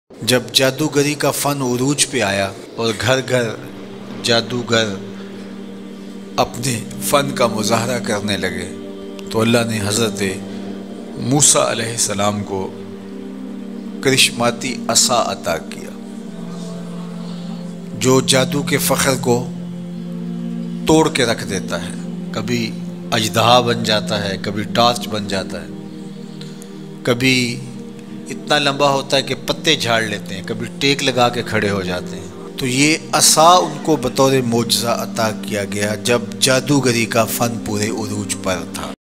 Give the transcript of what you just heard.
जब जादूगरी का फ़न उरूज पे आया और घर घर जादूगर अपने फ़न का मुज़ाहरा करने लगे, तो अल्लाह ने हज़रत मूसा अलैहिस्सलाम को करिश्माती असा अता किया, जो जादू के फ़ख्र को तोड़ के रख देता है। कभी अजदहा बन जाता है, कभी टार्च बन जाता है, कभी इतना लंबा होता है कि पत्ते झाड़ लेते हैं, कभी टेक लगा के खड़े हो जाते हैं। तो ये असा उनको बतौर मोजज़ा अता किया गया जब जादूगरी का फ़न पूरे उरूज पर था।